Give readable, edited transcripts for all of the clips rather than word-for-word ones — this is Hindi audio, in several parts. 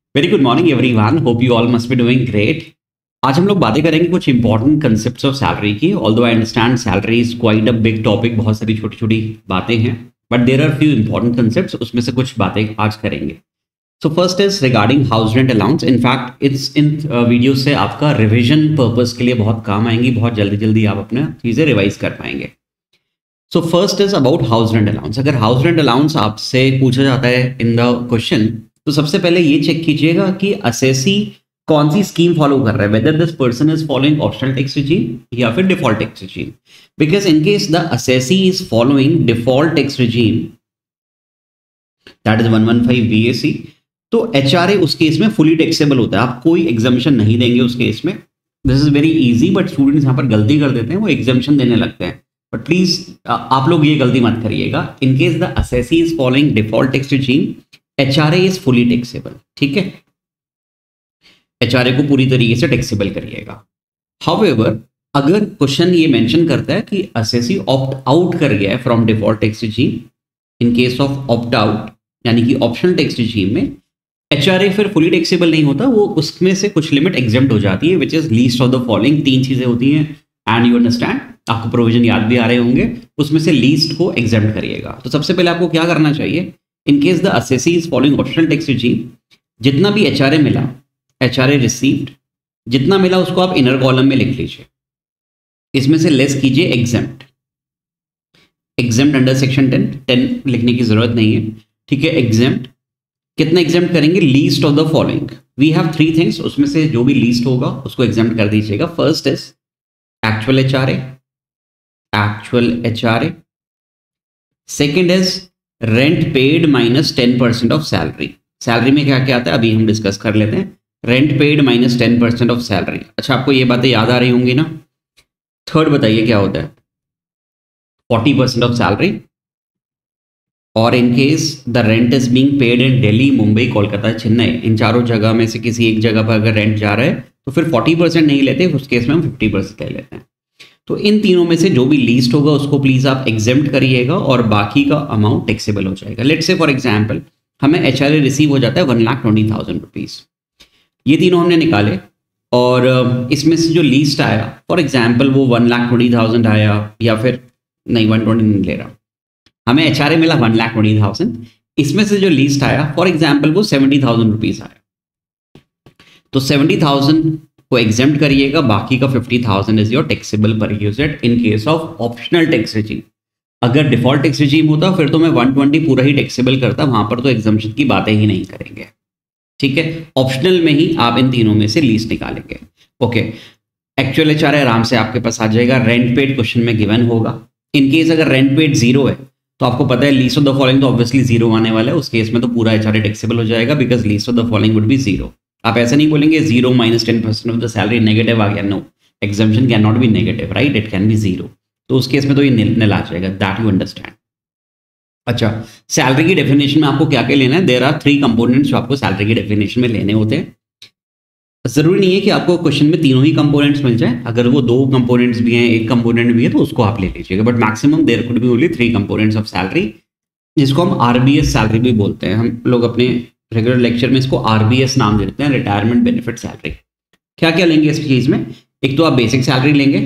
Very good morning everyone, hope you all must be doing great. आज हम लोग बातें करेंगे कुछ इंपॉर्टेंट कंसेप्ट्स ऑफ सैलरी की। Although I understand salary is quite a big topic, बहुत सारी छोटी छोटी बातें हैं, but there are few important concepts, उसमें से कुछ बातें आज करेंगे। So first is regarding house rent allowance. In fact it's इन वीडियो से आपका रिविजन पर्पज के लिए बहुत काम आएंगी, बहुत जल्दी जल्दी आप अपना चीज़ें रिवाइज कर पाएंगे। So first is about house rent allowance. अगर हाउस रेंट अलाउंस आपसे पूछा जाता है इन द क्वेश्चन, तो सबसे पहले ये चेक कीजिएगा कि असेसी कौन सी स्कीम फॉलो कर रहा है, whether this person is following optional tax regime या फिर default tax regime. Because in case the assessee is following default tax regime, that is 115 BAC, तो HRA उस केस में फुली टैक्सेबल होता है, आप कोई एग्जामिशन नहीं देंगे उस केस में। This is very easy, but students यहाँ पर गलती कर देते हैं, वो एग्जामिशन देने लगते हैं। बट प्लीज आप लोग ये गलती मत करिएगा। In case the assessee is following default tax regime, HRA is fully taxable. ठीक है, HRA को पूरी तरीके से टैक्सेबल करिएगा। हाउएवर, अगर क्वेश्चन ये मेंशन करता है कि असेसी ऑप्ट आउट कर गया है from default tax regime, in case of opt out यानी कि ऑप्शनल टैक्स रिजीम में HRA फिर फुली टैक्सेबल नहीं होता, वो उसमें से कुछ लिमिट एग्जेम्प्ट हो जाती है, which is least of the following. 3 चीजें होती हैं, एंड यू अंडरस्टैंड, आपको प्रोविजन याद भी आ रहे होंगे, उसमें से लीस्ट को एग्जेम्प्ट करिएगा। तो सबसे पहले आपको क्या करना चाहिए, in case the assessee is following optional tax regime, जितना भी HRA मिला, HRA रिसीव्ड, जितना मिला उसको आप इनर कॉलम में लिख लीजिए, इसमें से लेस कीजिए एग्जेम्प्ट। एग्जेम्प्ट अंडर सेक्शन 10 लिखने की जरूरत नहीं है। ठीक है, एग्जेम्प्ट कितना एग्जेम्प्ट करेंगे, least of the following. We have 3 things, उसमें से जो भी लीस्ट होगा उसको एग्जेम्प्ट कर दीजिएगा। First is actual HRA, second is rent paid minus 10% of salary. Salary में क्या क्या आता है अभी हम डिस्कस कर लेते हैं। Rent paid minus 10% of salary. अच्छा, आपको ये बातें याद आ रही होंगी ना। थर्ड बताइए क्या होता है, 40% ऑफ सैलरी, और in case the rent is being paid in Delhi, Mumbai, Kolkata, Chennai, इन चारों जगह में से किसी एक जगह पर अगर रेंट जा रहा है तो फिर 40% नहीं लेते, उस केस में हम 50% ले लेते हैं। तो इन तीनों में से जो भी लीस्ट होगा उसको प्लीज आप एग्जेम्प्ट करिएगा और बाकी का अमाउंट टैक्सेबल हो जाएगा। लेट्स से फॉर एग्जांपल हमें HRA रिसीव हो जाता है 1,20,000 रुपीज़, ये तीनों हमने निकाले, और इसमें से जो लीस्ट आया, फॉर एग्जांपल वो 1,20,000 आया, या फिर नहीं 120 नहीं ले रहा, हमें HRA मिला 1,20,000, इसमें से जो लीस्ट आया फॉर एग्जांपल वो 70,000 रुपीज़ आया, तो 70,000 को एग्जेम्प्ट करिएगा, बाकी का 50,000 इज योर टैक्सेबल पर यूजेट in case of optional tax regime. अगर डिफॉल्ट टैक्स रिजीम होता फिर तो मैं 120 पूरा ही टैक्सेबल करता, वहां पर तो एग्जम्पशन की बातें ही नहीं करेंगे। ठीक है, ऑप्शनल में ही आप इन तीनों में से लीस्ट निकालेंगे। ओके, एक्चुअल HRA आराम से आपके पास आ जाएगा, रेंट पेड क्वेश्चन में गिवन होगा। इन केस अगर रेंट पेड 0 है तो आपको पता है लीस्ट ऑफ द फॉलोइंग तो ऑब्वियसली 0 आने वाला है, उस केस में तो पूरा HRA टैक्सेबल हो जाएगा, because least of the following would be 0। आप ऐसा नहीं बोलेंगे 0 minus 10% of the salary negative आ गया, no, exemption can not be negative, right, it can be 0, तो उस केस में तो ये निल आ जाएगा, दैट यू अंडरस्टैंड। अच्छा, सैलरी की डेफिनेशन में आपको क्या क्या लेना है, देयर आर 3 कंपोनेंट्स जो आपको सैलरी की डेफिनेशन में लेने होते हैं। जरूरी नहीं है कि आपको क्वेश्चन में तीनों ही कंपोनेंट्स मिल जाए, अगर वो 2 कंपोनेंट्स भी हैं, 1 कंपोनेंट भी है, तो उसको आप ले लीजिएगा, but maximum there could be only 3 components of salary, जिसको हम RBS सैलरी भी बोलते हैं। हम लोग अपने रेगुलर लेक्चर में इसको RBS नाम देते हैं, रिटायरमेंट बेनिफिट सैलरी। क्या क्या लेंगे इस चीज में, एक तो आप बेसिक सैलरी लेंगे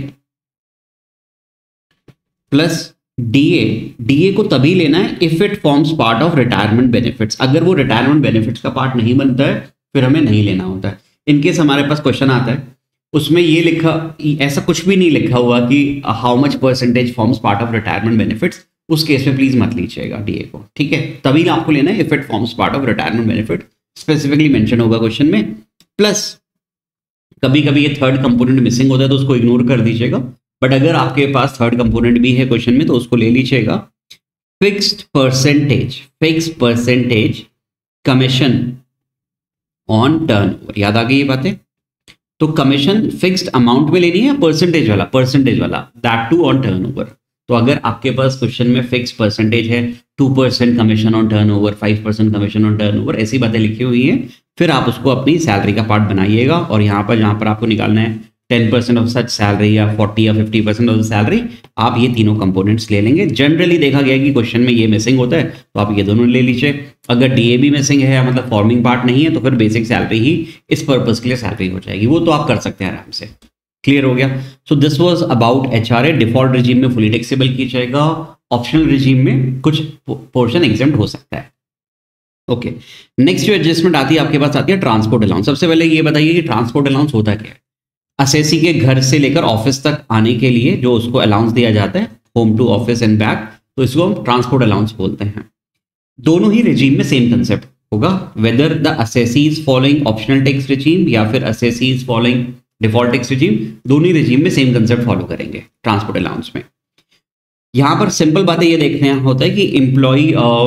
प्लस DA को तभी लेना है if it forms part of retirement benefits. अगर वो रिटायरमेंट बेनिफिट्स का पार्ट नहीं बनता है फिर हमें नहीं लेना होता है। इनकेस हमारे पास क्वेश्चन आता है उसमें ये लिखा, ऐसा कुछ भी नहीं लिखा हुआ कि how much percentage forms part of retirement benefits, उस केस में प्लीज मत लीजिएगा DA को। ठीक है, तभी आपको लेना है if it forms part of retirement benefit, specifically mention होगा क्वेश्चन में। प्लस कभी कभी ये थर्ड कंपोनेंट मिसिंग होता है तो उसको इग्नोर कर दीजिएगा, बट अगर आपके पास थर्ड कंपोनेंट भी है क्वेश्चन में तो उसको ले लीजिएगा। Fixed percentage commission on turnover, याद आ गई ये बातें। तो कमीशन फिक्स्ड अमाउंट में लेनी है, परसेंटेज वाला, दैट टू ऑन टर्नओवर। तो अगर आपके पास क्वेश्चन में फिक्स परसेंटेज है, 2% commission on turnover, 5% commission on turnover, ऐसी बातें लिखी हुई हैं, फिर आप उसको अपनी सैलरी का पार्ट बनाइएगा, और यहाँ पर जहाँ पर आपको निकालना है 10% ऑफ सच सैलरी या 40 या 50% ऑफ सैलरी, आप ये तीनों कंपोनेंट्स ले लेंगे। जनरली देखा गया कि क्वेश्चन में ये मिसिंग होता है तो आप ये दोनों ले लीजिए। अगर डीए भी मिसिंग है, मतलब फॉर्मिंग पार्ट नहीं है, तो फिर बेसिक सैलरी ही इस पर्पज के लिए सैलरी हो जाएगी, वो तो आप कर सकते हैं आराम से। क्लियर हो गया? So this was about HRA. Default regime में फुली टैक्सेबल की जाएगा, ऑप्शनल रिजीम में कुछ पोर्शन एग्जेम्प्ट हो सकता है। ओके, नेक्स्ट जो एडजस्टमेंट आती है आपके पास आती है ट्रांसपोर्ट अलाउंस। सबसे पहले ये बताइए कि ट्रांसपोर्ट अलाउंस होता क्या है? असेसी के घर से लेकर ऑफिस तक आने के लिए जो उसको अलाउंस दिया जाता है, home to office and back, तो इसको हम ट्रांसपोर्ट अलाउंस बोलते हैं। दोनों ही रिजीम में सेम कंसेप्ट होगा, whether the assessee is following optional tax regime या फिर assessee is following default tax regime, दोनों ही रिजीम में सेम कंसेप्ट फॉलो करेंगे ट्रांसपोर्ट अलाउंस में। यहां पर सिंपल बातें ये देखने होता है कि एम्प्लॉय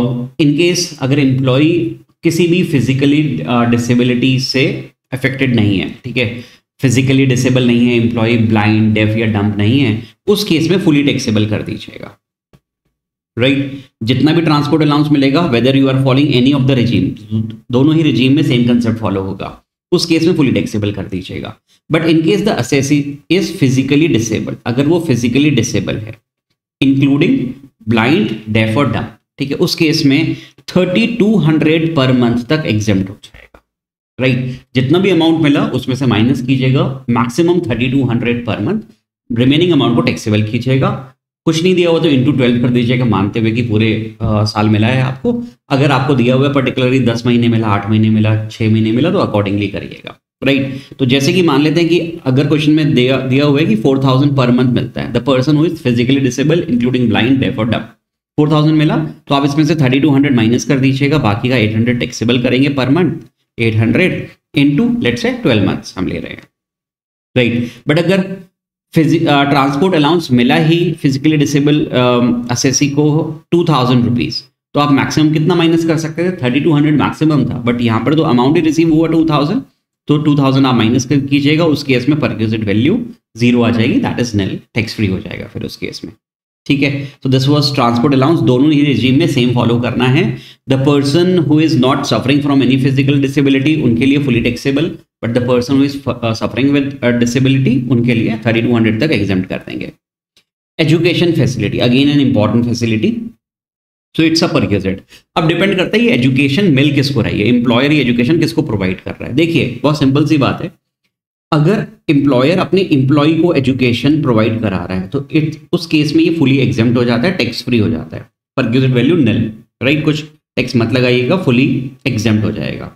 इनकेस अगर एम्प्लॉय किसी भी फिजिकली डिसेबिलिटी से अफेक्टेड नहीं है, ठीक है, फिजिकली डिसेबल नहीं है, एम्प्लॉय ब्लाइंड, डेफ या डम्प नहीं है, उस केस में फुली टैक्सेबल कर दीजिएगा। राइट, जितना भी ट्रांसपोर्ट अलाउंस मिलेगा, whether you are following any of the regime, दोनों ही रिजीम में सेम कंसेप्ट फॉलो होगा, उस केस में फुली टैक्सेबल कर दीजिएगा। But in case the assessee is physically disabled, अगर वो फिजिकली डिसेबल है इंक्लूडिंग ब्लाइंड, डेफ और डम्प, ठीक है, उस केस में 3200 पर मंथ तक एग्जेम्प्ट हो जाएगा। राइट, जितना भी अमाउंट मिला उसमें से माइनस कीजिएगा, maximum 3200 per month, remaining amount को टैक्सेबल कीजिएगा। कुछ नहीं दिया हुआ तो इंटू 12 कर दीजिएगा, मानते हुए कि पूरे साल मिला है आपको। अगर आपको दिया हुआ है पर्टिकुलरली 10 महीने मिला, 8 महीने मिला, 6 महीने मिला, तो अकॉर्डिंगली करिएगा। राइट, तो जैसे कि मान लेते हैं कि अगर क्वेश्चन में दिया हुआ है कि 4000 पर मंथ मिलता है, the person who is physically disable including blind, deaf और डम्प, 4000 मिला, तो आप इसमें से 3200 माइनस कर दीजिएगा, बाकी का 800 टैक्सेबल करेंगे per month. 800 into let's say 12 months हम ले रहे हैं। राइट, बट अगर ट्रांसपोर्ट अलाउंस मिला ही फिजिकली डिसेबल असेसी को 2000 रुपीज, तो आप मैक्सिमम कितना माइनस कर सकते थे? 3200 मैक्सिमम था, बट यहाँ पर तो अमाउंट ही रिसीव हुआ 2000, तो 2000 आप माइनस कीजिएगा, उस केस में परक्यूजिट वैल्यू 0 आ जाएगी, that is null, tax free हो जाएगा फिर उस केस में। ठीक है, so this was transport allowance, दोनों ही रिजीम में सेम फॉलो करना है। The person who is not suffering from any physical disability, उनके लिए fully taxable, but the person who is suffering with disability, उनके लिए 3200 तक एग्जेम्प्ट कर देंगे। Education facility, again an important facility, so it's a perquisite. अब डिपेंड करता है ये एजुकेशन मिल किसको रही है, एम्प्लॉयर ये एजुकेशन किसको प्रोवाइड कर रहा है। देखिए बहुत सिंपल सी बात है, अगर एम्प्लॉयर अपने एम्प्लॉय को एजुकेशन प्रोवाइड करा रहा है तो उस केस में ये फुली एग्जेम्प्ट हो जाता है, टैक्स फ्री हो जाता है, परक्यूजिट वैल्यू नल। राइट, कुछ टैक्स मत लगाइएगा, फुली एग्जेम्प्ट हो जाएगा।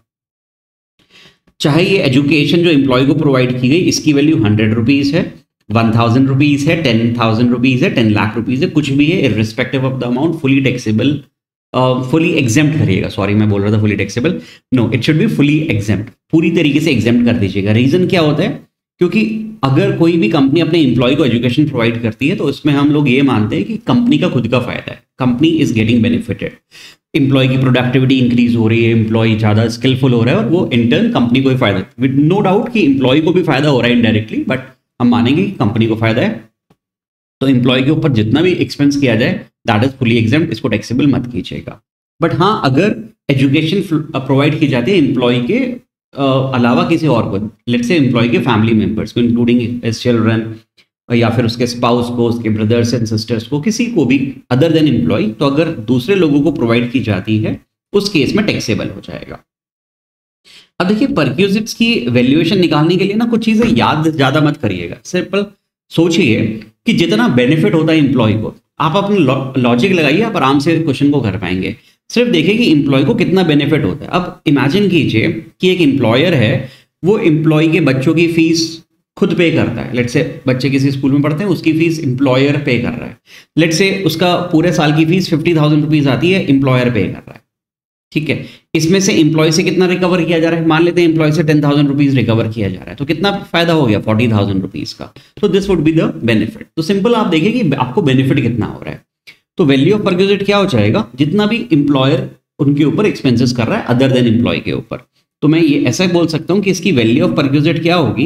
चाहे ये एजुकेशन जो एम्प्लॉय को प्रोवाइड की गई इसकी वैल्यू 100 रुपीज है, 1000 रुपीज है, 10,000 रुपीज है, 10 लाख रुपीज है, कुछ भी है, irrespective of the amount, fully taxable, fully exempt करिएगा। सॉरी मैं बोल रहा था fully taxable, no it should be fully exempt, पूरी तरीके से एग्जेम्प्ट कर दीजिएगा। रीजन क्या होता है, क्योंकि अगर कोई भी कंपनी अपने एम्प्लॉय को एजुकेशन प्रोवाइड करती है तो इसमें हम लोग ये मानते हैं कि कंपनी का खुद का फायदा है, company is getting benefited, employee की प्रोडक्टिविटी इंक्रीज हो रही है, एम्प्लॉय ज़्यादा स्किलफुल हो रहा है और वो इंटर्न कंपनी को भी फायदा, विद नो डाउट कि एम्प्लॉय को भी फायदा हो रहा है इनडायरेक्टली, बट हम मानेंगे कि कंपनी को फायदा है। तो एम्प्लॉय के ऊपर जितना भी एक्सपेंस किया जाए दैट इज फुली एग्जेम्प्ट, इसको टैक्सेबल मत कीजिएगा। बट हाँ, अगर एजुकेशन प्रोवाइड की जाती है एम्प्लॉय के अलावा किसी और को, लेट्स से एम्प्लॉय के फैमिली मेंबर्स को इंक्लूडिंग हिज चिल्ड्रन या फिर उसके स्पाउस को, उसके ब्रदर्स एंड सिस्टर्स को, किसी को भी अदर देन एम्प्लॉय, तो अगर दूसरे लोगों को प्रोवाइड की जाती है उस केस में टैक्सेबल हो जाएगा। अब देखिए परक्यूजिट्स की वैल्यूएशन निकालने के लिए ना कुछ चीजें याद ज्यादा मत करिएगा, सिंपल सोचिए कि जितना बेनिफिट होता है एम्प्लॉय को, आप अपना लॉजिक लगाइए, आप आराम से क्वेश्चन को कर पाएंगे। सिर्फ देखिए कि एम्प्लॉय को कितना बेनिफिट होता है। अब इमेजिन कीजिए कि एक एम्प्लॉयर है, वो एम्प्लॉय के बच्चों की फीस खुद पे करता है, लेट्स से बच्चे किसी स्कूल में पढ़ते हैं, उसकी फीस एम्प्लॉयर पे कर रहा है, लेट्स से उसका पूरे साल की फीस 50,000 रुपीज आती है, एम्प्लॉयर पे कर रहा है। ठीक है, इसमें से एम्प्लॉय से कितना रिकवर किया जा रहा है, मान लेते हैं एम्प्लॉय से 10,000 रुपीज रिकवर किया जा रहा है, तो कितना फायदा हो गया 40,000 रुपीज का। तो this would be the benefit. तो सिंपल आप देखिए कि आपको बेनिफिट कितना हो रहा है। तो वैल्यू ऑफ परक्यूजिट क्या हो जाएगा, जितना भी एम्प्लॉयर उनके ऊपर एक्सपेंसेस कर रहा है अदर देन एम्प्लॉय के ऊपर। तो मैं ये ऐसा बोल सकता हूं कि इसकी वैल्यू ऑफ परक्यूजिट क्या होगी,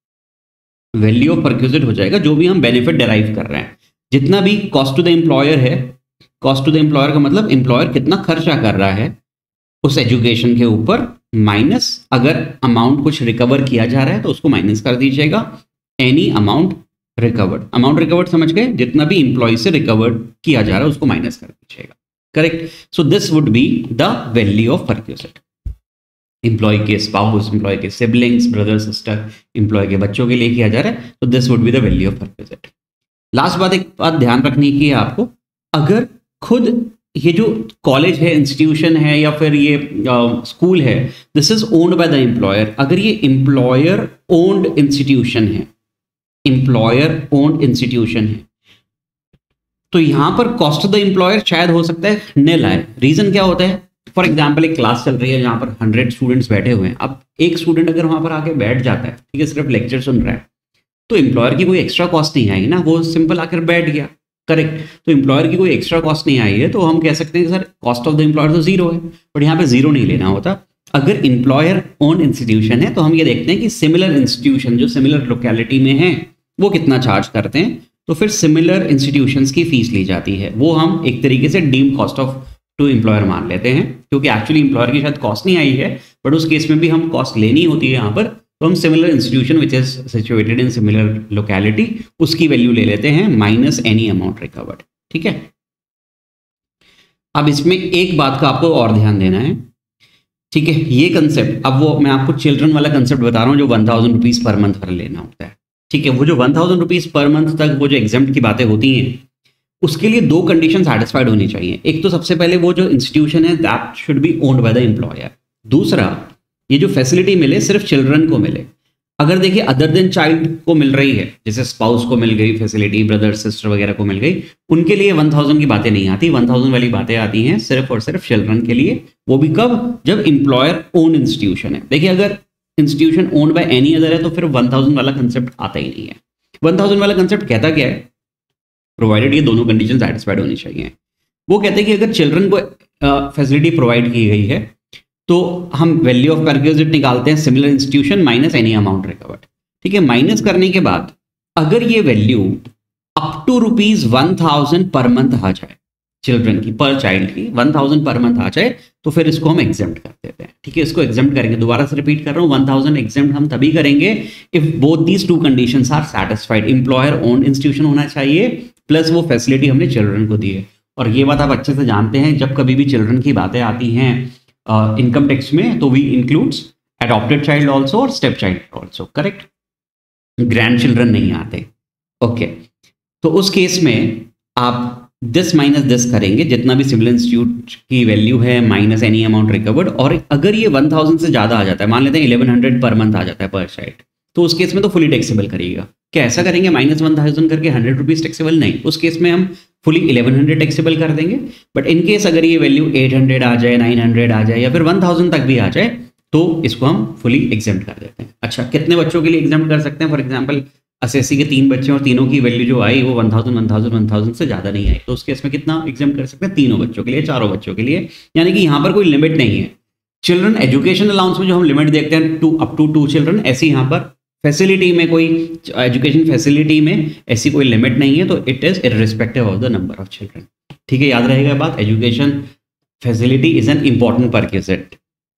वैल्यू ऑफ परक्यूजिट हो जाएगा जो भी हम बेनिफिट डेराइव कर रहे हैं, जितना भी कॉस्ट टू द एम्प्लॉयर है, कॉस्ट टू द एम्प्लॉयर का मतलब एम्प्लॉयर कितना खर्चा कर रहा है उस एजुकेशन के ऊपर, माइनस अगर अमाउंट कुछ रिकवर किया जा रहा है तो उसको माइनस कर दीजिएगा, any amount recovered. Amount recovered समझ गए, जितना भी इंप्लॉय से रिकवर्ड किया जा रहा है उसको माइनस कर दीजिएगा, correct. So this would be the value of perquisite. Employee के स्पाउस, एम्प्लॉय के सिबलिंग्स, ब्रदर सिस्टर, एम्प्लॉय के बच्चों के लिए किया जा रहा है, तो this would be the value of perquisite. Last बात, एक बात ध्यान रखने की है आपको, अगर खुद ये जो कॉलेज है, इंस्टीट्यूशन है या फिर ये स्कूल है, this is owned by the employer, अगर ये एम्प्लॉयर ओन्ड इंस्टीट्यूशन है, एम्प्लॉयर ओन्ड इंस्टीट्यूशन है, तो यहां पर कॉस्ट ऑफ द एम्प्लॉयर शायद हो सकता है निल आए। रीजन क्या होता है, फॉर एग्जाम्पल एक क्लास चल रही है जहां पर 100 स्टूडेंट्स बैठे हुए हैं, अब एक स्टूडेंट अगर वहां पर आके बैठ जाता है, ठीक है, सिर्फ लेक्चर सुन रहा है, तो एम्प्लॉयर की कोई एक्स्ट्रा कॉस्ट नहीं आएगी ना, वो सिंपल आकर बैठ गया, करेक्ट। तो एम्प्लॉयर की कोई एक्स्ट्रा कॉस्ट नहीं आई है, तो हम कह सकते हैं कि sir cost of the employer तो जीरो है, बट यहाँ पे जीरो नहीं लेना होता। अगर एम्प्लॉयर ओन इंस्टीट्यूशन है तो हम ये देखते हैं कि सिमिलर इंस्टीट्यूशन जो सिमिलर लोकेलिटी में है वो कितना चार्ज करते हैं, तो फिर सिमिलर इंस्टीट्यूशंस की फीस ली जाती है, वो हम एक तरीके से deem cost of to employer मान लेते हैं, क्योंकि एक्चुअली एम्प्लॉयर की शायद कॉस्ट नहीं आई है, बट उस केस में भी हम कॉस्ट लेनी होती है यहाँ पर, तो हम similar institution which is situated in similar locality उसकी वैल्यू ले लेते हैं माइनस एनी अमाउंट रिकवर्ड, ठीक है। अब इसमें एक बात का आपको और ध्यान देना है, ठीक है, ये कंसेप्ट, अब वो मैं आपको चिल्ड्रन वाला कंसेप्ट बता रहा हूँ जो 1000 रुपीज पर मंथ पर लेना होता है, ठीक है, वो जो 1000 रुपीज पर मंथ तक वो जो एग्जाम्प्ट की बातें होती हैं, उसके लिए दो कंडीशन सेटिस्फाइड होनी चाहिए। एक तो सबसे पहले वो जो इंस्टीट्यूशन है that should be owned by the employer, दूसरा ये जो फैसिलिटी मिले सिर्फ चिल्ड्रन को मिले। अगर देखिए अदर देन चाइल्ड को मिल रही है, जैसे स्पाउस को मिल गई फैसिलिटी, ब्रदर सिस्टर वगैरह को मिल गई, उनके लिए 1000 की बातें नहीं आती, 1000 वाली बातें आती हैं सिर्फ और सिर्फ चिल्ड्रन के लिए, वो भी कब, जब एम्प्लॉयर ओन इंस्टीट्यूशन है। देखिए अगर institution owned by any other है तो फिर 1000 वाला कंसेप्ट आता ही नहीं है। 1000 वाला कंसेप्ट कहता क्या है, प्रोवाइडेड ये दोनों कंडीशन सेटिस्फाइड होनी चाहिए। वो कहते हैं कि अगर चिल्ड्रन को फैसिलिटी प्रोवाइड की गई है तो हम वैल्यू ऑफ परक्विजिट निकालते हैं similar institution minus any amount recovered, ठीक है। माइनस करने के बाद अगर ये value up to ₹1000 per month आ जाए, चिल्ड्रन की पर चाइल्ड की 1000 पर मंथ आ जाए, तो फिर इसको हम एग्जेम्प्ट कर देते हैं, ठीक है। इसको एग्जेम्प्ट करेंगे, दोबारा से रिपीट कर रहा हूँ, 1000 एग्जेम्प्ट हम तभी करेंगे if both these two conditions are satisfied, employer own institution होना चाहिए प्लस वो फैसिलिटी हमने चिल्ड्रन को दी है। और ये बात आप अच्छे से जानते हैं, जब कभी भी चिल्ड्रन की बातें आती हैं इनकम टैक्स में, तो we includes adopted child also और step child also, correct, grand children नहीं आते, ओके। तो उस केस में आप दिस माइनस दिस करेंगे, जितना भी सिविल इंस्टीट्यूट की वैल्यू है माइनस एनी अमाउंट रिकवर्ड, और अगर ये 1000 से ज़्यादा आ जाता है, मान लेते हैं 1100 पर मंथ आ जाता है पर चाइल्ड, तो उस केस में तो फुली टैक्सेबल करिएगा। क्या ऐसा करेंगे माइनस 1000 करके 100 रुपीज़ टैक्सेबल? नहीं, उस केस में हम फुली 1100 टैक्सेबल कर देंगे। बट इन केस अगर ये वैल्यू 800 आ जाए, 900 आ जाए या फिर 1000 तक भी आ जाए, तो इसको हम फुली एग्जेम्प्ट कर देते हैं। अच्छा, कितने बच्चों के लिए एग्जेम्प्ट कर सकते हैं? फॉर एग्जाम्पल एसएससी के 3 बच्चे और तीनों की वैल्यू जो आई वो 1000 से ज़्यादा नहीं आई, तो उस केस में कितना एग्जेम्प्ट कर सकते हैं? तीनों बच्चों के लिए, चारों बच्चों के लिए, यानी कि यहाँ पर कोई लिमिट नहीं है। चिल्ड्रन एजुकेशन अलाउंस में जो हम लिमिट देखते हैं अप टू 2 चिल्ड्रन, ऐसे यहाँ पर फैसिलिटी में कोई एजुकेशन फैसिलिटी में ऐसी कोई लिमिट नहीं है, तो it is irrespective of the number of children, ठीक है। याद रहेगा बात, education facility is an important perquisite,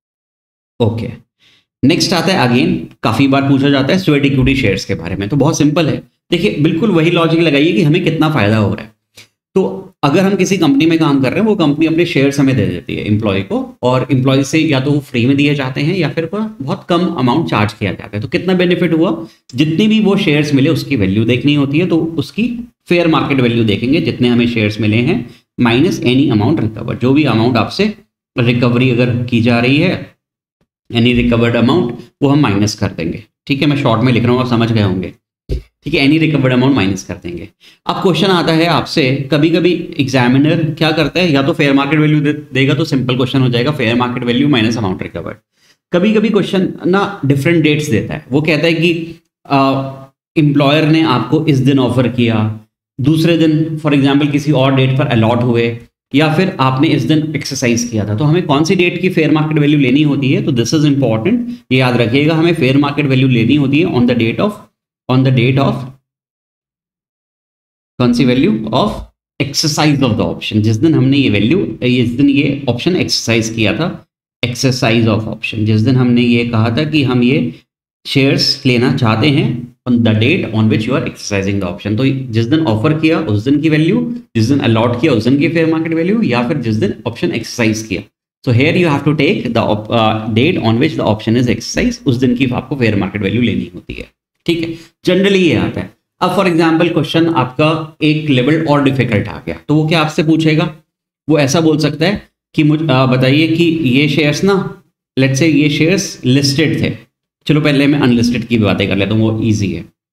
okay. Next आता है, अगेन काफी बार पूछा जाता है स्वेट इक्विटी शेयर्स के बारे में, तो बहुत सिंपल है। देखिए बिल्कुल वही लॉजिक लगाइए कि हमें कितना फायदा हो रहा है। तो अगर हम किसी कंपनी में काम कर रहे हैं, वो कंपनी अपने शेयर्स हमें दे देती है एम्प्लॉय को, और एम्प्लॉय से या तो वो फ्री में दिए जाते हैं या फिर बहुत कम अमाउंट चार्ज किया जाता है। तो कितना बेनिफिट हुआ, जितनी भी वो शेयर्स मिले उसकी वैल्यू देखनी होती है, तो उसकी फेयर मार्केट वैल्यू देखेंगे, जितने हमें शेयर्स मिले हैं माइनस एनी अमाउंट रिकवर, जो भी अमाउंट आपसे रिकवरी अगर की जा रही है, एनी रिकवर्ड अमाउंट, वो हम माइनस कर देंगे, ठीक है। मैं शॉर्ट में लिख रहा हूँ, आप समझ गए होंगे, ठीक है। एनी रिकवर्ड अमाउंट माइनस कर देंगे। अब क्वेश्चन आता है आपसे, कभी कभी एग्जामिनर क्या करता है, या तो फेयर मार्केट वैल्यू देगा तो सिंपल क्वेश्चन हो जाएगा fair market value minus amount recovered. कभी कभी क्वेश्चन ना डिफरेंट डेट्स देता है, वो कहता है कि एम्प्लॉयर ने आपको इस दिन ऑफर किया, दूसरे दिन फॉर एग्जाम्पल किसी और डेट पर अलॉट हुए, या फिर आपने इस दिन एक्सरसाइज किया था। तो हमें कौन सी डेट की फेयर मार्केट वैल्यू लेनी होती है? तो दिस इज इंपॉर्टेंट, ये याद रखिएगा, हमें फेयर मार्केट वैल्यू लेनी होती है ऑन द डेट ऑफ कौन सी value? Of exercise of the option, जिस दिन हमने ये वैल्यू, जिस दिन ये ऑप्शन एक्सरसाइज किया था, एक्सरसाइज ऑफ ऑप्शन, जिस दिन हमने ये कहा था कि हम ये शेयर्स लेना चाहते हैं on the date on which you are exercising the option. तो जिस दिन ऑफर किया उस दिन की वैल्यू, जिस दिन अलॉट किया उस दिन की फेयर मार्केट वैल्यू, या फिर जिस दिन ऑप्शन एक्सरसाइज किया। So here you have to take the date on which the option is exercise, उस दिन की आपको फेयर मार्केट वैल्यू लेनी होती है। ठीक है, जनरली ये आता है। अब फॉर एग्जाम्पल क्वेश्चन आपका एक लेवल और डिफिकल्ट आ गया, तो वो क्या आपसे पूछेगा, वो ऐसा बोल सकता है कि मुझे बताइए कि ये शेयर्स ना, लेट्स से ये शेयर्स लिस्टेड थे, चलो पहले मैं अनलिस्टेड की बातें कर लेता हूँ, वो ईजी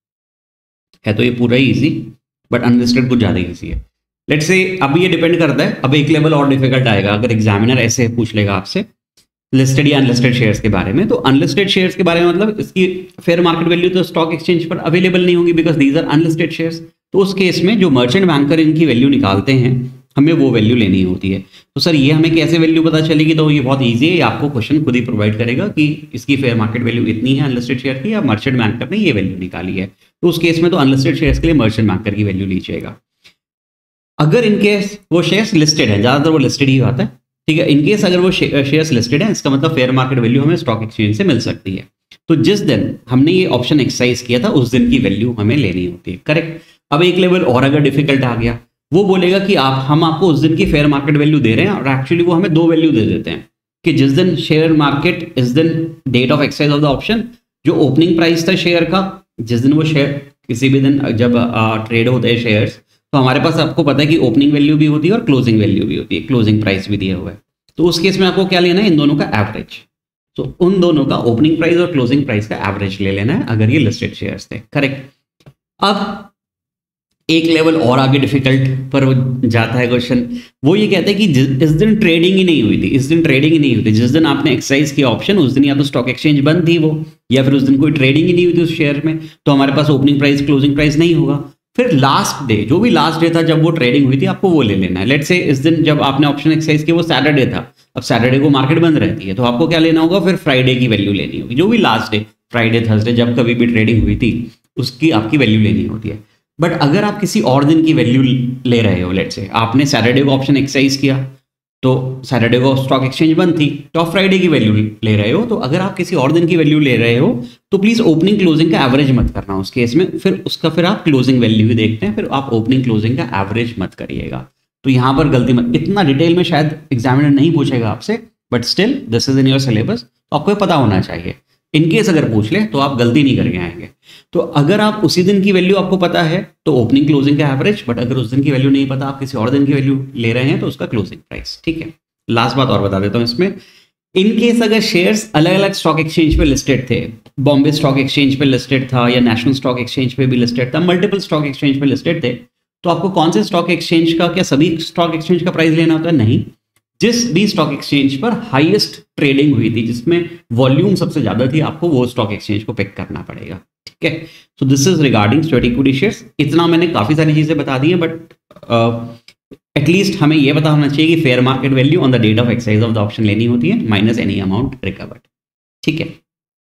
है तो ये पूरा ही ईजी, बट अनलिस्टेड कुछ ज़्यादा ईजी है। लेट्स से अब ये डिपेंड करता है, अब एक लेवल और डिफिकल्ट आएगा अगर एग्जामिनर ऐसे पूछ लेगा आपसे लिस्टेड या अनलिस्टेड शेयर्स के बारे में। तो अनलिस्टेड शेयर्स के बारे में मतलब इसकी फेयर मार्केट वैल्यू तो स्टॉक एक्सचेंज पर अवेलेबल नहीं होगी, because these are unlisted shares. तो उस केस में जो मर्चेंट बैंकर इनकी वैल्यू निकालते हैं, हमें वो वैल्यू लेनी होती है। तो सर ये हमें कैसे वैल्यू पता चलेगी, तो ये बहुत ईजी है, आपको क्वेश्चन खुद ही प्रोवाइड करेगा कि इसकी फेयर मार्केट वैल्यू इतनी है अनलिस्टेड शेयर की, या मर्चेंट बैंकर ने ये वैल्यू निकाली है। तो उस केस में तो अनलिस्टेड शेयर्स के लिए मर्चेंट बैंकर की वैल्यू लीजिएगा। अगर इनकेस वो शेयर्स लिस्टेड है, ज़्यादातर वो लिस्टेड ही आता है, ठीक है, इनकेस अगर वो शेयर्स लिस्टेड है, इसका मतलब फेयर मार्केट वैल्यू हमें स्टॉक एक्सचेंज से मिल सकती है। तो जिस दिन हमने ये ऑप्शन एक्सरसाइज किया था उस दिन की वैल्यू हमें लेनी होती है, करेक्ट। अब एक लेवल और अगर डिफिकल्ट आ गया, वो बोलेगा कि हम आपको उस दिन की फेयर मार्केट वैल्यू दे रहे हैं, और एक्चुअली वो हमें दो वैल्यू दे देते हैं कि जिस दिन शेयर मार्केट, इस दिन date of exercise of the option, जो ओपनिंग प्राइस था शेयर का, जिस दिन वो शेयर किसी भी दिन जब ट्रेड होते हैं शेयर्स, तो हमारे पास आपको पता है कि ओपनिंग वैल्यू भी होती है और क्लोजिंग वैल्यू भी होती है, क्लोजिंग प्राइस भी दिया हुआ है। तो उस केस में आपको क्या लेना है, इन दोनों का एवरेज। तो उन दोनों का ओपनिंग प्राइस और क्लोजिंग प्राइस का एवरेज ले लेना है अगर ये लिस्टेड शेयर्स थे, करेक्ट। अब एक लेवल और आगे डिफिकल्ट पर जाता है क्वेश्चन, वो ये कहता है कि इस दिन ट्रेडिंग ही नहीं हुई थी, इस दिन ट्रेडिंग ही नहीं हुई थी, जिस दिन आपने एक्सरसाइज किया ऑप्शन उस दिन या तो स्टॉक एक्सचेंज बंद थी वो, या फिर उस दिन कोई ट्रेडिंग ही नहीं हुई थी उस शेयर में, तो हमारे पास ओपनिंग प्राइस क्लोजिंग प्राइस नहीं होगा। फिर लास्ट डे, जो भी लास्ट डे था जब वो ट्रेडिंग हुई थी, आपको वो ले लेना है। लेट्स से इस दिन जब आपने ऑप्शन एक्सरसाइज किया वो सैटरडे था, अब सैटरडे को मार्केट बंद रहती है, तो आपको क्या लेना होगा, फिर फ्राइडे की वैल्यू लेनी होगी, जो भी लास्ट डे, फ्राइडे थर्सडे जब कभी भी ट्रेडिंग हुई थी उसकी आपकी वैल्यू लेनी होती है। बट अगर आप किसी और दिन की वैल्यू ले रहे हो, लेट्स से आपने सैटरडे को ऑप्शन एक्सरसाइज किया तो सैटरडे को स्टॉक एक्सचेंज बंद थी, तो आप फ्राइडे की वैल्यू ले रहे हो, तो अगर आप किसी और दिन की वैल्यू ले रहे हो तो प्लीज ओपनिंग क्लोजिंग का एवरेज मत करना उस केस में, फिर आप क्लोजिंग वैल्यू ही देखते हैं, फिर आप ओपनिंग क्लोजिंग का एवरेज मत करिएगा। तो यहाँ पर गलती मत, इतना डिटेल में शायद एग्जामिनर नहीं पूछेगा आपसे, but still this is in your syllabus, तो आपको पता होना चाहिए। इनकेस अगर पूछ ले तो आप गलती नहीं करके आएंगे। तो अगर आप उसी दिन की वैल्यू आपको पता है तो ओपनिंग क्लोजिंग का एवरेज, बट अगर उस दिन की वैल्यू नहीं पता, आप किसी और दिन की वैल्यू ले रहे हैं तो उसका क्लोजिंग प्राइस, ठीक है। लास्ट बात और बता देता हूं इसमें, इनकेस अगर शेयर्स अलग अलग स्टॉक एक्सचेंज पे लिस्टेड थे, बॉम्बे स्टॉक एक्सचेंज पे लिस्टेड था या नेशनल स्टॉक एक्सचेंज पे भी लिस्टेड था, मल्टीपल स्टॉक एक्सचेंज पे लिस्टेड थे, तो आपको कौन से स्टॉक एक्सचेंज का, क्या सभी स्टॉक एक्सचेंज का प्राइस लेना होता है? नहीं, जिस भी स्टॉक एक्सचेंज पर हाईएस्ट ट्रेडिंग हुई थी, जिसमें वॉल्यूम सबसे ज्यादा थी, आपको वो स्टॉक एक्सचेंज को पिक करना पड़ेगा, ठीक है। So this is regarding sweat equity shares. इतना मैंने काफी सारी चीजें बता दी हैं, बट एटलीस्ट हमें यह पता होना चाहिए कि fair market value on the date of exercise of the option लेनी होती है माइनस एनी अमाउंट रिकवर्ड, ठीक है।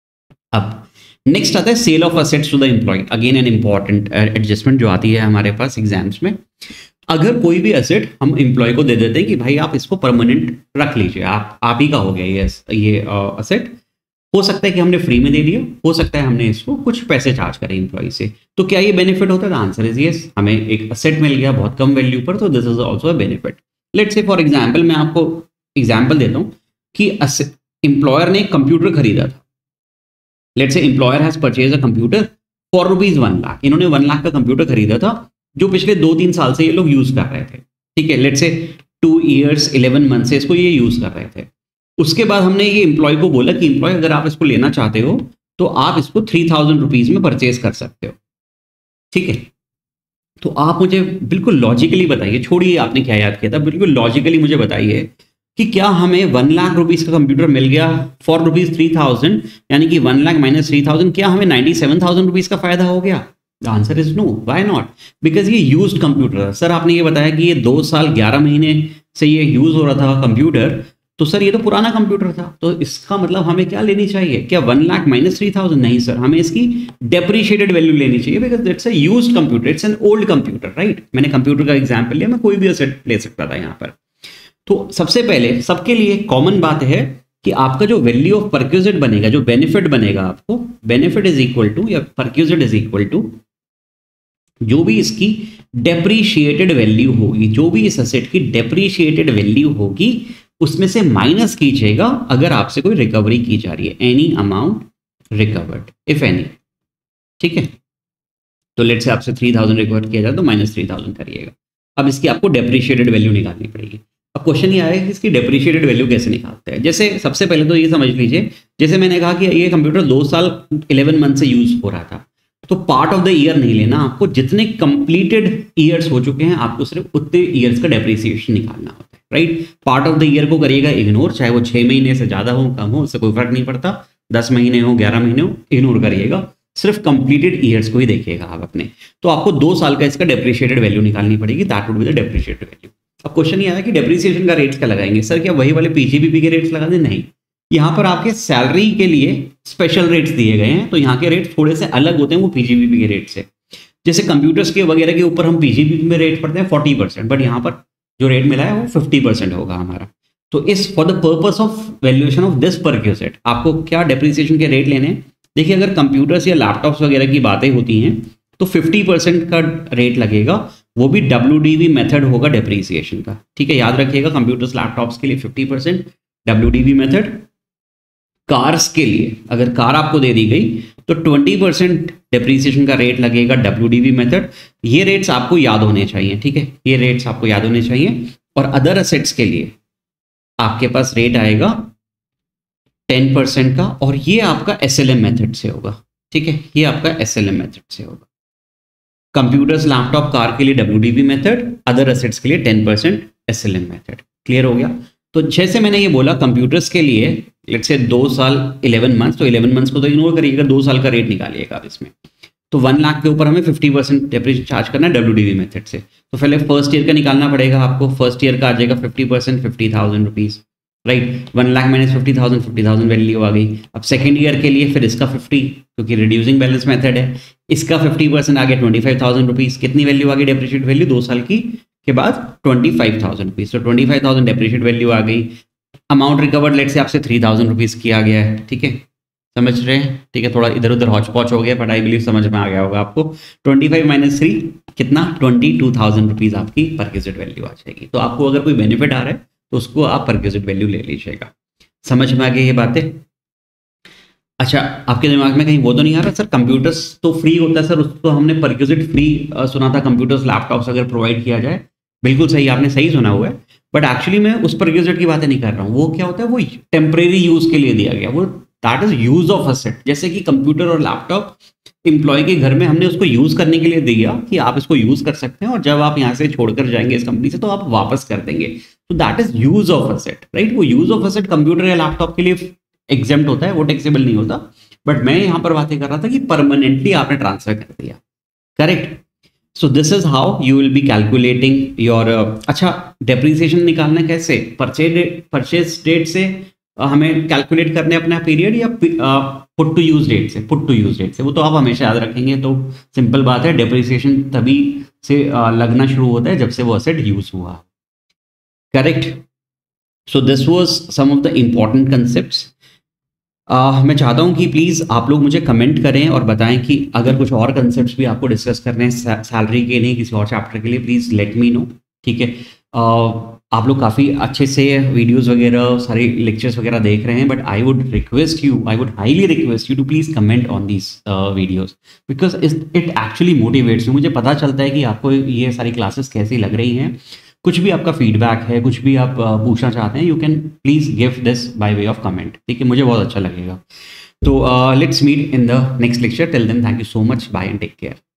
अब नेक्स्ट आता है sale of assets to the employee, again an important adjustment जो आती है हमारे पास एग्जाम्स में। अगर कोई भी एसेट हम एम्प्लॉय को दे देते हैं कि भाई आप इसको परमानेंट रख लीजिए, आप ही का हो गया ये एसेट, हो सकता है कि हमने फ्री में दे दिया, हो सकता है हमने इसको कुछ पैसे चार्ज करें एम्प्लॉय से, तो क्या ये बेनिफिट होता है? आंसर इज यस, हमें एक एसेट मिल गया बहुत कम वैल्यू पर, तो this is also a benefit. Let's say for example, मैं आपको एग्जाम्पल देता हूँ कि एम्प्लॉयर ने एक कंप्यूटर खरीदा था। Let's say employer has purchase a computer for ₹1,00,000, इन्होंने 1 लाख का कंप्यूटर खरीदा था जो पिछले 2-3 साल से ये लोग यूज कर रहे थे, ठीक है। लेट्स से 2 years 11 months से इसको ये यूज कर रहे थे। उसके बाद हमने ये एम्प्लॉय को बोला कि एम्प्लॉय अगर आप इसको लेना चाहते हो तो आप इसको 3,000 रुपीज में परचेज कर सकते हो, ठीक है। तो आप मुझे बिल्कुल लॉजिकली बताइए, छोड़िए आपने क्या याद किया था, बिल्कुल लॉजिकली मुझे बताइए कि क्या हमें 1 लाख रुपीज का कंप्यूटर मिल गया फॉर ₹3,000, यानी कि 1 लाख माइनस 3,000, क्या हमें 97,000 रुपीज का फायदा हो गया? The answer is no, why not? Because ये यूज्ड कंप्यूटर है। सर आपने ये बताया कि ये 2 साल 11 महीने से ये यूज हो रहा था कंप्यूटर, तो सर ये तो पुराना कंप्यूटर था, तो इसका मतलब हमें क्या लेनी चाहिए? क्या 1 लाख माइनस 3,000? नहीं सर, हमें इसकी डेप्रिशिएटेड वैल्यू लेनी चाहिए, because it's a used computer, it's an old computer, right. मैंने कंप्यूटर का एग्जाम्पल लिया, मैं कोई भी एसेट ले सकता था यहाँ पर। तो सबसे पहले सबके लिए कॉमन बात है कि आपका जो वैल्यू ऑफ परक्यूजिट बनेगा, जो बेनिफिट बनेगा आपको, बेनिफिट इज इक्वल टू या परक्यूजिट इज इक्वल टू जो भी इसकी डेप्रीशिएटेड वैल्यू होगी, जो भी इस एसेट की डेप्रीशिएटेड वैल्यू होगी उसमें से माइनस कीजिएगा अगर आपसे कोई रिकवरी की जा रही है, any amount recovered if any. ठीक है, तो लेट से आपसे 3000 रिकवर किया जाए तो -3000 करिएगा। अब इसकी आपको डेप्रीशिएटेड वैल्यू निकालनी पड़ेगी। अब क्वेश्चन ये आया कि इसकी डेप्रीशिएटेड वैल्यू कैसे निकालते हैं। जैसे सबसे पहले तो ये समझ लीजिए, जैसे मैंने कहा कि ये कंप्यूटर 2 साल 11 मंथ से यूज हो रहा था, तो पार्ट ऑफ द ईयर नहीं लेना आपको, जितने कंप्लीटेड ईयर्स हो चुके हैं आपको सिर्फ उतने ईयर्स का डेप्रीसिएशन निकालना होता है, right. Part of the year को करिएगा इग्नोर, चाहे वो 6 महीने से ज़्यादा हो कम हो, उससे कोई फर्क नहीं पड़ता, 10 महीने हो 11 महीने हो, इग्नोर करिएगा, सिर्फ कंप्लीटेड ईयर्स को ही देखिएगा आप अपने। तो आपको 2 साल का इसका डेप्रीशिएटेड वैल्यू निकालनी पड़ेगी, that would be the depreciated value. अब क्वेश्चन ये आया कि डेप्रीसिएशन का रेट्स क्या लगाएंगे सर, क्या वही वाले पीजीबीपी के रेट्स लगा दें? नहीं, यहाँ पर आपके सैलरी के लिए स्पेशल रेट्स दिए गए हैं, तो यहाँ के रेट्स थोड़े से अलग होते हैं वो पीजीबीपी के रेट से। जैसे कंप्यूटर्स के वगैरह के ऊपर हम पीजीबीपी में रेट पढ़ते हैं 40%, बट यहाँ पर जो रेट मिला है वो 50% होगा हमारा। तो इस for the purpose of valuation of this perquisite आपको क्या डेप्रीसिएशन के रेट लेने हैं। देखिए, अगर कंप्यूटर्स या लैपटॉप्स वगैरह की बातें होती हैं तो 50% का रेट लगेगा, वो भी WDV मेथड होगा डेप्रीसिएशन का। ठीक है, याद रखिएगा, कंप्यूटर्स लैपटॉप्स के लिए 50% WDV मेथड। कार्स के लिए अगर कार आपको दे दी गई तो 20% डेप्रीसिएशन का रेट लगेगा WDV मेथड। ये रेट्स आपको याद होने चाहिए, ठीक है, ये रेट्स आपको याद होने चाहिए। और अदर असेट्स के लिए आपके पास रेट आएगा 10% का, और ये आपका SLM मेथड से होगा। ठीक है, ये आपका SLM मेथड से होगा। कंप्यूटर्स लैपटॉप कार के लिए WDV मेथड, अदर एसेट्स के लिए 10% SLM मेथड। क्लियर हो गया। तो जैसे मैंने ये बोला कंप्यूटर्स के लिए लेट्स से 2 साल 11 मंथ्स, तो 11 मंथ्स को तो इग्नोर करिएगा, 2 साल का रेट निकालिएगा आप इसमें। तो 1 लाख के ऊपर हमें 50% डेप्रीसिएशन चार्ज करना है WDV मेथड से। तो पहले फर्स्ट ईयर का निकालना पड़ेगा आपको। फर्स्ट ईयर का आ जाएगा 50%, 50,000 rupees, right. 1 lakh minus 50,000, 50,000 value आ गई। अब सेकेंड ईयर के लिए फिर इसका 50, क्योंकि रिड्यूसिंग बैलेंस मेथड है, इसका 50% आ गया 25,000 रुपीज़। कितनी वैल्यू आ गई डेप्रीशिएट वैल्यू 2 साल की के बाद 25,000 रुपीज़। तो 25,000 डेप्रीशिएट वैल्यू आ गई। अमाउंट रिकवर्ड लेट से आपसे 3,000 रुपीज़ किया गया है। ठीक है, समझ रहे हैं? ठीक है, थोड़ा इधर उधर हौच पौच हो गया, बट आई बिलीव समझ में आ गया होगा आपको। 25 माइनस 3 कितना, 22,000 रुपीज़ आपकी परक्यूजिट वैल्यू आ जाएगी। तो आपको अगर कोई बेनिफिट आ रहा है तो उसको आप परक्यूजिट वैल्यू ले लीजिएगा। समझ में आ गई ये बातें? अच्छा, आपके दिमाग में कहीं वो तो नहीं आ रहा सर कंप्यूटर्स तो फ्री होता है सर, उसको हमने परक्यूजिट फ्री सुना था, कंप्यूटर्स लैपटॉप्स अगर प्रोवाइड किया जाए। बिल्कुल सही, आपने सही सुना हुआ है, बट एक्चुअली मैं उस परक्यूजिट की बातें नहीं कर रहा हूँ। वो क्या होता है, वो टेम्परेरी यूज के लिए दिया गया, वो that is use of asset. जैसे कि कंप्यूटर और लैपटॉप एम्प्लॉय के घर में हमने उसको यूज करने के लिए दिया कि आप इसको यूज कर सकते हैं, और जब आप यहाँ से छोड़कर जाएंगे इस कंपनी से तो आप वापस कर देंगे। तो that is use of asset, right. वो यूज ऑफ असेट कंप्यूटर या लैपटॉप के लिए एग्जेम्प्ट होता है, वो टैक्सेबल नहीं होता। बट मैं यहाँ पर बातें कर रहा था कि परमानेंटली आपने ट्रांसफर कर दिया, correct. So this is how you will be calculating your. अच्छा, डेप्रीसिएशन निकालना कैसे, परचेज डेट से हमें कैलकुलेट करने अपना पीरियड, या पुट टू यूज डेट से? पुट टू यूज डेट से, वो तो आप हमेशा याद रखेंगे। तो सिंपल बात है, डेप्रीसिएशन तभी से लगना शुरू होता है जब से वो असेट यूज हुआ, correct. So this was some of the important concepts. मैं चाहता हूं कि प्लीज़ आप लोग मुझे कमेंट करें और बताएं कि अगर कुछ और कंसेप्ट्स भी आपको डिस्कस करने हैं सैलरी के नहीं, किसी और चैप्टर के लिए, प्लीज़ लेट मी नो, ठीक है। आप लोग काफ़ी अच्छे से वीडियोस वगैरह सारे लेक्चर्स वगैरह देख रहे हैं, but I would highly request you to please comment on these videos, because it actually motivates you. मुझे पता चलता है कि आपको ये सारी क्लासेस कैसी लग रही हैं। कुछ भी आपका फीडबैक है, कुछ भी आप पूछना चाहते हैं, you can please give this by way of comment, ठीक है। मुझे बहुत अच्छा लगेगा। तो let's meet in the next lecture. Till then, thank you so much, bye and take care.